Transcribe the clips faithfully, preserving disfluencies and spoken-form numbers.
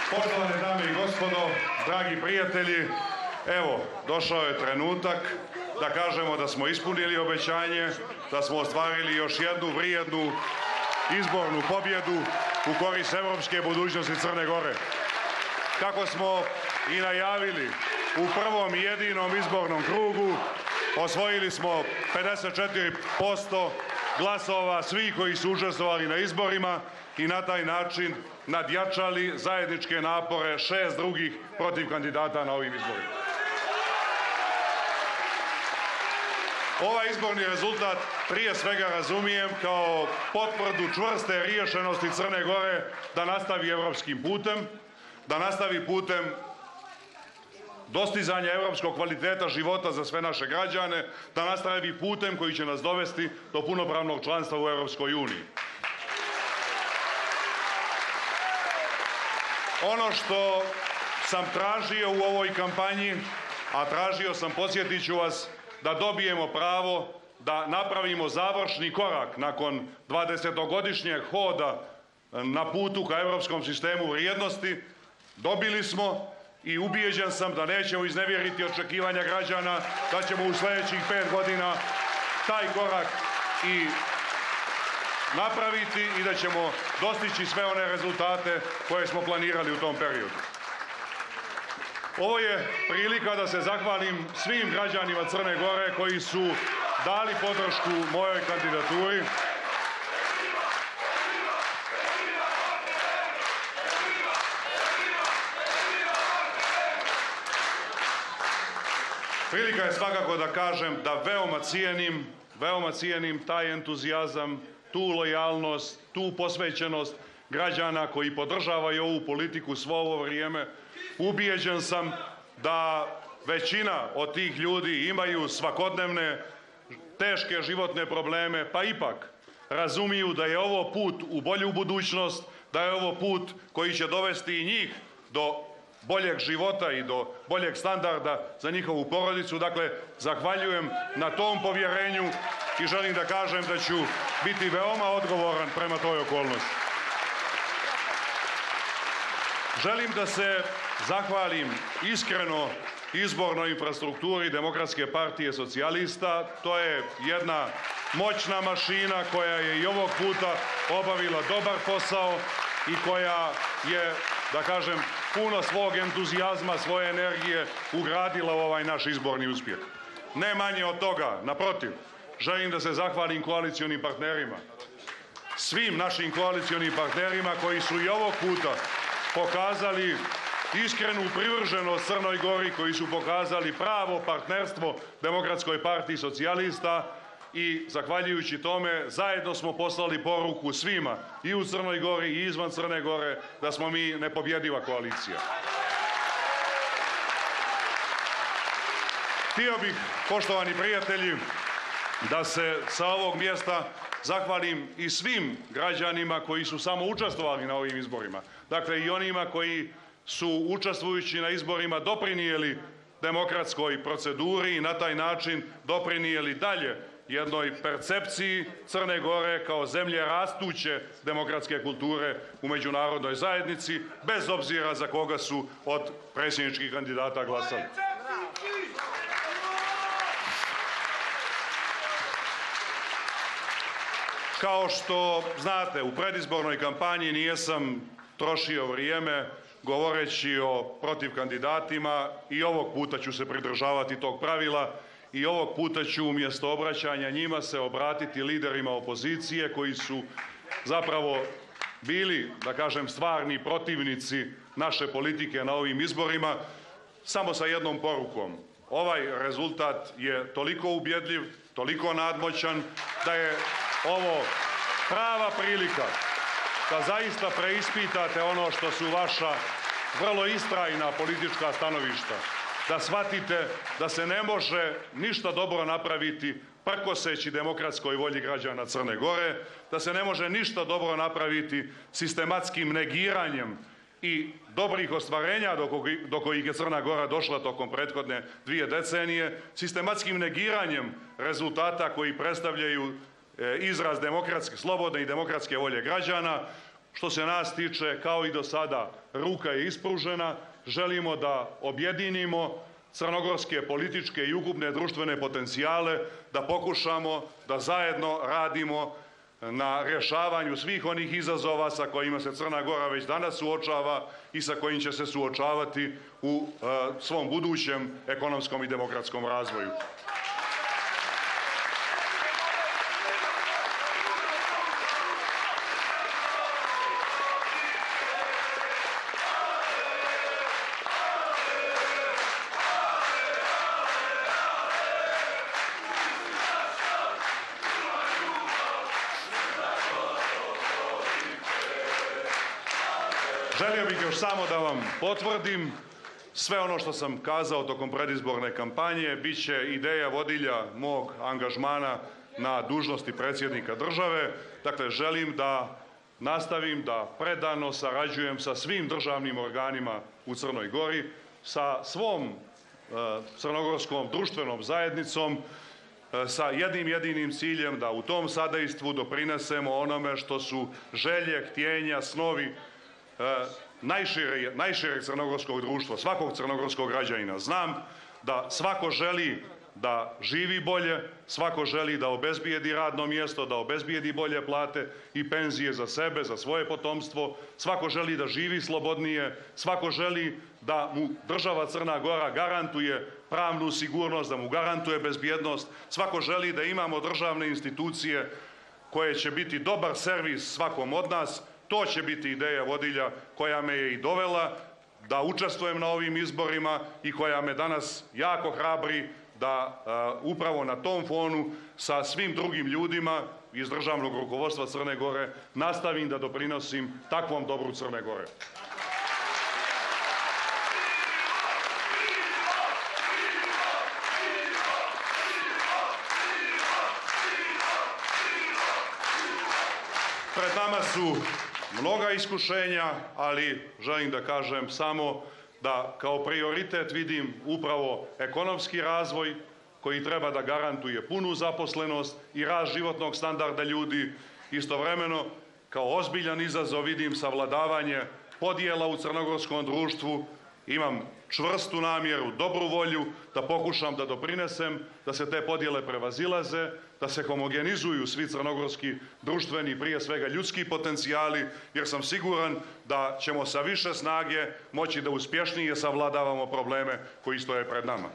Poštovane dame i gospodo, dragi prijatelji, evo, došao je trenutak da kažemo da smo ispunili obećanje, da smo ostvarili još jednu vrijednu izbornu pobjedu u korist evropske budućnosti Crne Gore. Kako smo i najavili u prvom i jedinom izbornom krugu, osvojili smo pedeset četiri posto glasova svih koji su učestvovali na izborima i na taj način nadjačali zajedničke napore šest drugih protiv kandidata na ovim izborima. Ovaj izborni rezultat prije svega razumijem kao potvrdu čvrste riješenosti Crne Gore da nastavi evropskim putem, da nastavi putem dostizanja evropskog kvaliteta života za sve naše građane, da nastavi putem koji će nas dovesti do punopravnog članstva u Evropskoj uniji. Ono što sam tražio u ovoj kampanji, a tražio sam, podsjetit ću vas, da dobijemo pravo da napravimo završni korak nakon dvadesetogodišnjeg hoda na putu ka evropskom sistemu vrijednosti, dobili smo i ubijeđen sam da nećemo iznevjeriti očekivanja građana, da ćemo u sljedećih pet godina taj korak i napraviti i da ćemo dostići sve one rezultate koje smo planirali u tom periodu. Ovo je prilika da se zahvalim svim građanima Crne Gore koji su dali podršku mojoj kandidaturi. Prilika je svakako da kažem da veoma cijenim, veoma cijenim taj entuzijazam, tu lojalnost, tu posvećenost građana koji podržavaju ovu politiku svo ovo vrijeme. Ubijeđen sam da većina od tih ljudi imaju svakodnevne teške životne probleme, pa ipak razumiju da je ovo put u bolju budućnost, da je ovo put koji će dovesti i njih do boljeg života i do boljeg standarda za njihovu porodicu. Dakle, zahvaljujem na tom povjerenju i želim da kažem da ću biti veoma odgovoran prema toj okolnosti. Želim da se zahvalim iskreno izbornoj infrastrukturi Demokratske partije socijalista. To je jedna moćna mašina koja je i ovog puta obavila dobar posao i koja je, da kažem, puno svog entuzijazma, svoje energije ugradila u ovaj naš izborni uspjeh. Ne manje od toga, naprotiv, želim da se zahvalim koalicionim partnerima, svim našim koalicionim partnerima koji su i ovog puta pokazali iskrenu privrženost Crnoj Gori, koji su pokazali pravo partnerstvo Demokratskoj partiji socijalista i zahvaljujući tome zajedno smo poslali poruku svima i u Crnoj Gori i izvan Crne Gore da smo mi nepobjediva koalicija. Htio bih, poštovani prijatelji, da se sa ovog mjesta zahvalim i svim građanima koji su samo učestvovali na ovim izborima. Dakle, i onima koji su učestvujući na izborima doprinijeli demokratskoj proceduri i na taj način doprinijeli dalje jednoj percepciji Crne Gore kao zemlje rastuće demokratske kulture u međunarodnoj zajednici, bez obzira za koga su od predsjedničkih kandidata glasali. Kao što znate, u predizbornoj kampanji nijesam trošio vrijeme govoreći o protiv kandidatima i ovog puta ću se pridržavati tog pravila i ovog puta ću umjesto obraćanja njima se obratiti liderima opozicije koji su zapravo bili, da kažem, stvarni protivnici naše politike na ovim izborima, samo sa jednom porukom. Ovaj rezultat je toliko ubjedljiv, toliko nadmoćan da je ovo prava prilika da zaista preispitate ono što su vaša vrlo istrajna politička stanovišta, da shvatite da se ne može ništa dobro napraviti prkoseći demokratskoj volji građana Crne Gore, da se ne može ništa dobro napraviti sistematskim negiranjem i dobrih ostvarenja do kojih je Crna Gora došla tokom prethodne dvije decenije, sistematskim negiranjem rezultata koji predstavljaju izraz demokratske, slobodne i demokratske volje građana, što se nas tiče, kao i do sada, ruka je ispružena. Želimo da objedinimo crnogorske političke i ukupne društvene potencijale, da pokušamo da zajedno radimo na rješavanju svih onih izazova sa kojima se Crna Gora već danas suočava i sa kojim će se suočavati u e, svom budućem ekonomskom i demokratskom razvoju. Želio bih još samo da vam potvrdim sve ono što sam kazao tokom predizborne kampanje. Biće ideja vodilja mog angažmana na dužnosti predsjednika države. Dakle, želim da nastavim da predano sarađujem sa svim državnim organima u Crnoj Gori, sa svom e, crnogorskom društvenom zajednicom, e, sa jednim jedinim ciljem da u tom sadejstvu doprinesemo onome što su želje, htjenja, snovi najšireg, najšireg crnogorskog društva, svakog crnogorskog građanina. Znam da svako želi da živi bolje, svako želi da obezbijedi radno mjesto, da obezbijedi bolje plate i penzije za sebe, za svoje potomstvo, svako želi da živi slobodnije, svako želi da mu država Crna Gora garantuje pravnu sigurnost, da mu garantuje bezbjednost, svako želi da imamo državne institucije koje će biti dobar servis svakom od nas. To će biti ideja vodilja koja me je i dovela da učestvujem na ovim izborima i koja me danas jako hrabri da uh, upravo na tom fonu sa svim drugim ljudima iz državnog rukovodstva Crne Gore nastavim da doprinosim takvom dobru Crne Gore. Pred nama su mnoga iskušenja, ali želim da kažem samo da kao prioritet vidim upravo ekonomski razvoj koji treba da garantuje punu zaposlenost i rast životnog standarda ljudi. Istovremeno, kao ozbiljan izazov vidim savladavanje podjela u crnogorskom društvu. Imam čvrstu namjeru, dobru volju da pokušam da doprinesem da se te podjele prevazilaze, da se homogenizuju svi crnogorski društveni, prije svega ljudski potencijali, jer sam siguran da ćemo sa više snage moći da uspješnije savladavamo probleme koji stoje pred nama.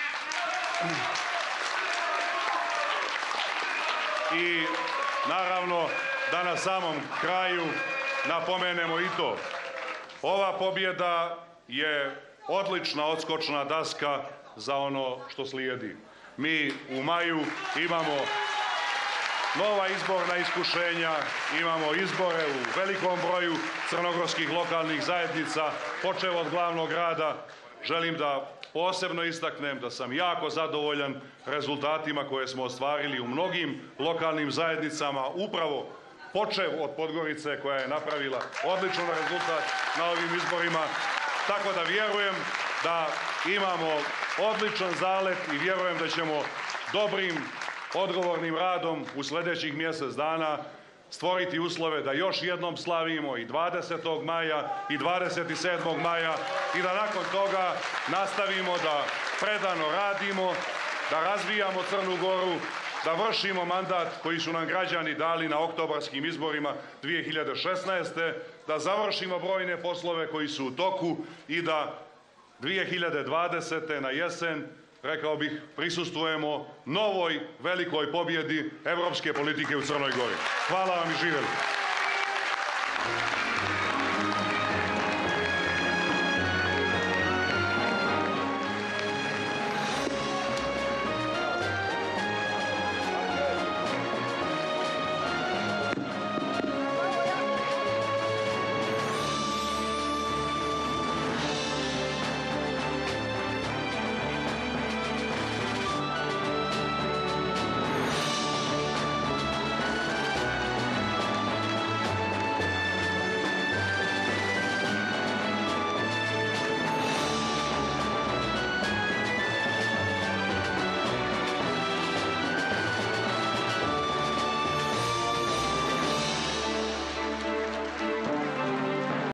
I naravno da na samom kraju napomenemo i to. Ova pobjeda je odlična odskočna daska za ono što slijedi. Mi u maju imamo nova izborna iskušenja, imamo izbore u velikom broju crnogorskih lokalnih zajednica, počev od glavnog grada. Želim da posebno istaknem da sam jako zadovoljan rezultatima koje smo ostvarili u mnogim lokalnim zajednicama, upravo počev od Podgorice koja je napravila odličan rezultat na ovim izborima. Tako da vjerujem da imamo odličan zalet i vjerujem da ćemo dobrim, odgovornim radom u sljedećih mjesec dana stvoriti uslove da još jednom slavimo i dvadesetog maja i dvadeset sedmog maja i da nakon toga nastavimo da predano radimo, da razvijamo Crnu Goru, da vršimo mandat koji su nam građani dali na oktobarskim izborima dvije hiljade šesnaeste. da završimo brojne poslove koji su u toku i da dvije hiljade dvadesete. na jesen, rekao bih, prisustvujemo novoj velikoj pobjedi evropske politike u Crnoj Gori. Hvala vam i živjeli.